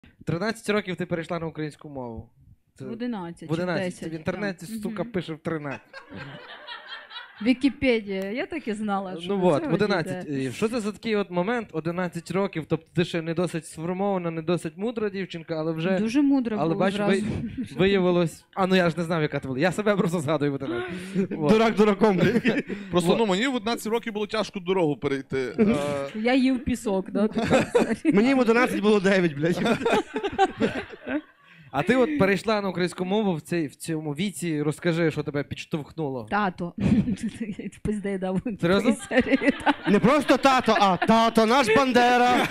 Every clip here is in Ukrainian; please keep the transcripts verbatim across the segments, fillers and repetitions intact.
тринадцять років ти перейшла на українську мову. Це... В одинадцять. В одинадцять. десять, В інтернеті, так. сука, Мгм. пише в тринадцять. Вікіпедія, я так і знала, що Ну до от, цього в одинадцять. дійде. І що це за такий от момент? одинадцять років, тобто ти ще не досить сформована, не досить мудра дівчинка, але вже... Дуже мудро Але було бач, зразу. ви... виявилось... А, ну я ж не знав, яка ти була. Я себе просто згадую в одинадцять. От. Дурак дураком, блядь. Просто, Вот. ну, мені в одинадцять років було тяжко дорогу перейти. Е, Я їв пісок, да? Мені в одинадцять було дев'ять, блядь. А ти от перейшла на українську мову в, цей, в цьому віці, розкажи, що тебе підштовхнуло. Тато. Пизди дав. Серйозно? Не просто тато, а тато, наш Бандера.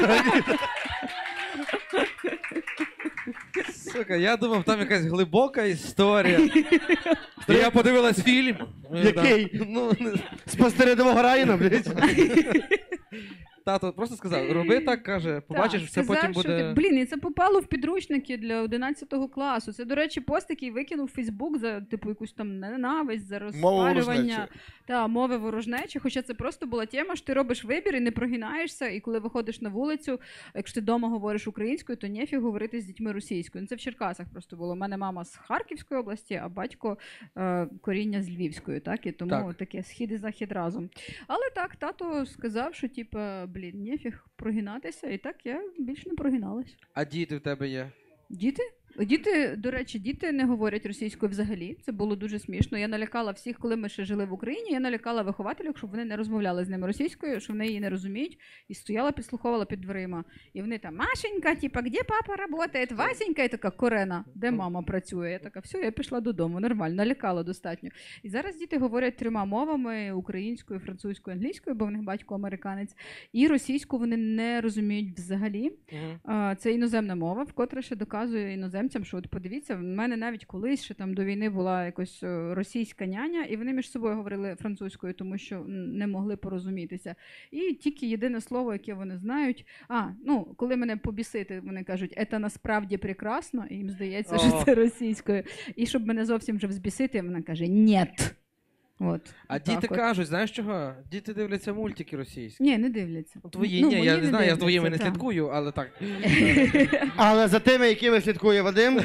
Сука, я думав, там якась глибока історія. І я подивилась фільм. Який? Ну, не- Спостередового Раїна, блядь. тато просто сказав, роби так, каже, побачиш, Так, все сказав, потім що буде... ти- Блін, і це попало в підручники для одинадцятого класу. Це, до речі, пост, який викинув Фейсбук за, типу, якусь там ненависть, за Мова розпалювання ворожнечі. та, мови ворожнечі. Хоча це просто була тема, що ти робиш вибір і не прогинаєшся, і коли виходиш на вулицю, якщо ти вдома говориш українською, то нефіг говорити з дітьми російською. Ну, це в Черкасах просто було. У мене мама з Харківської області, а батько е, коріння з Львівської, так? І тому Так. таке схід і захід разом. Але так, тато сказав, що типу, блін, нефіг прогинатися, і так я більш не прогиналась. А діти в тебе є? Діти? Діти, до речі, діти не говорять російською взагалі. Це було дуже смішно. Я налякала всіх, коли ми ще жили в Україні, я налякала вихователів, щоб вони не розмовляли з ними російською, що вони її не розуміють, і стояла, підслуховувала під дверима. І вони там, Машенька, типа, де папа працює? Васенька, я така, Корена, де мама працює? Я така, все, я пішла додому, нормально, налякала достатньо. І зараз діти говорять трьома мовами: українською, французькою, англійською, бо в них батько американець, і російську вони не розуміють взагалі. Угу. А, Це іноземна мова, вкотре ще доказує іноземцям, що от подивіться, в мене навіть колись ще там до війни була якось е, російська няня, і вони між собою говорили французькою, тому що м, не могли порозумітися. І тільки єдине слово, яке вони знають, а, ну, коли мене побісити, вони кажуть, це насправді прекрасно, і їм здається, що О. це російською. І щоб мене зовсім вже взбісити, вона каже, «Нєт». От, А так діти от. кажуть, знаєш чого? Діти дивляться мультики російські. Ні, не дивляться. Ну, твої, Ну, ні, мої я не знаю, я за твоїми не дивляться, так. слідкую, але так. Але за тими, якими слідкує Вадим,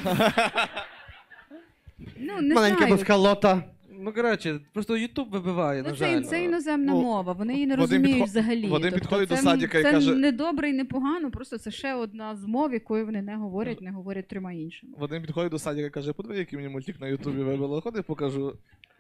Ну, не маленька знаю. москалота. Ну, коротше, просто Ютуб вибиває, на Ну, жаль. це, це іноземна Ну, мова, вони її не Вадим розуміють підхо- взагалі. Вадим Тобто підходить це, до садика і це каже- не добре і не погано, просто це ще одна з мов, якою вони не говорять, не говорять трьома іншими. Вадим підходить до садика і каже, подиви, який мені мультик на Ютубі вибило, ходи покажу.